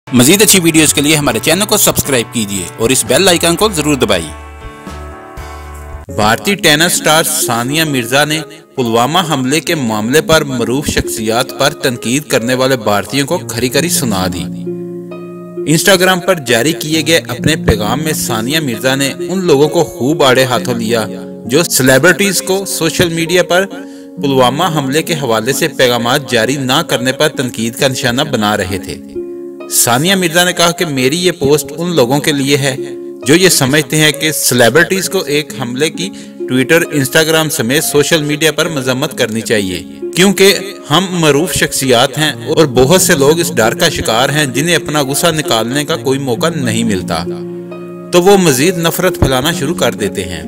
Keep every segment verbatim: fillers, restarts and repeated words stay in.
मजीद अच्छी वीडियोस के लिए हमारे चैनल को सब्सक्राइब कीजिए और इस बेल आइकन को जरूर दबाइए। भारतीय टेनिस स्टार सानिया मिर्जा ने पुलवामा हमले के मामले पर मरूफ शख्सियात पर तनकीद करने वाले भारतीयों को खरी खरी सुना दी। इंस्टाग्राम पर जारी किए गए अपने पैगाम में सानिया मिर्जा ने उन लोगों को खूब आड़े हाथों लिया जो सेलिब्रिटीज को सोशल मीडिया पर पुलवामा हमले के हवाले से पैगाम जारी न करने पर तनकीद का निशाना बना रहे थे। सानिया मिर्जा ने कहा कि मेरी ये पोस्ट उन लोगों के लिए है जो ये समझते हैं कि सेलिब्रिटीज को एक हमले की ट्विटर, इंस्टाग्राम समेत सोशल मीडिया पर मजम्मत करनी चाहिए, क्योंकि हम मरूफ शख्सियात हैं और बहुत से लोग इस डर का शिकार हैं जिन्हें अपना गुस्सा निकालने का कोई मौका नहीं मिलता, तो वो मजीद नफरत फैलाना शुरू कर देते हैं।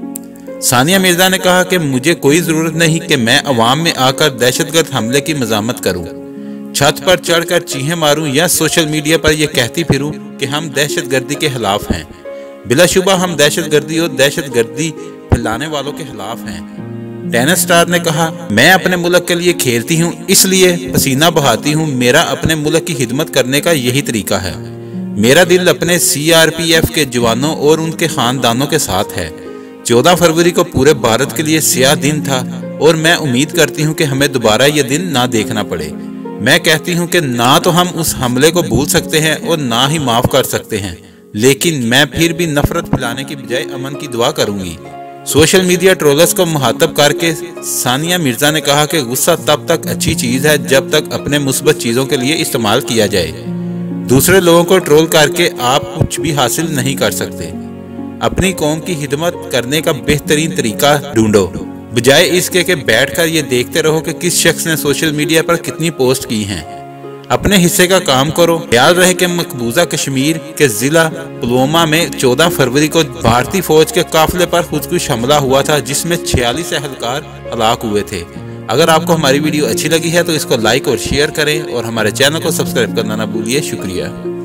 सानिया मिर्जा ने कहा कि मुझे कोई जरूरत नहीं कि मैं अवाम में आकर दहशतगर्द हमले की मजामत करूं, छत पर चढ़कर चीखें मारूं या सोशल मीडिया पर यह कहती फिरूं कि हम दहशतगर्दी के खिलाफ हैं। बिलाशुबा हम दहशतगर्दी और दहशतगर्दी फैलाने वालों के खिलाफ हैं। टेनिस स्टार ने कहा, मैं अपने मुल्क के लिए खेलती हूं, इसलिए पसीना बहाती हूं। मेरा अपने मुल्क की खिदमत करने का यही तरीका है। मेरा दिल अपने सी आर पी एफ के जवानों और उनके खानदानों के साथ है। चौदह फरवरी को पूरे भारत के लिए स्याह दिन था और मैं उम्मीद करती हूँ कि हमें दोबारा ये दिन ना देखना पड़े। मैं कहती हूँ कि ना तो हम उस हमले को भूल सकते हैं और ना ही माफ कर सकते हैं, लेकिन मैं फिर भी नफरत फैलाने की बजाय अमन की दुआ करूंगी। सोशल मीडिया ट्रोलर्स को मुखातब करके सानिया मिर्जा ने कहा कि गुस्सा तब तक अच्छी चीज है जब तक अपने मुस्बत चीजों के लिए इस्तेमाल किया जाए। दूसरे लोगों को ट्रोल करके आप कुछ भी हासिल नहीं कर सकते। अपनी कौम की खिदमत करने का बेहतरीन तरीका ढूंढो, बजाय इसके कि बैठकर ये देखते रहो कि किस शख्स ने सोशल मीडिया पर कितनी पोस्ट की हैं। अपने हिस्से का काम करो। ख्याल रहे कि मकबूजा कश्मीर के जिला पुलवामा में चौदह फरवरी को भारतीय फौज के काफिले पर खुदकुश हमला हुआ था, जिसमें छियालीस एहलकार हलाक हुए थे। अगर आपको हमारी वीडियो अच्छी लगी है तो इसको लाइक और शेयर करें और हमारे चैनल को सब्सक्राइब करना ना भूलिए। शुक्रिया।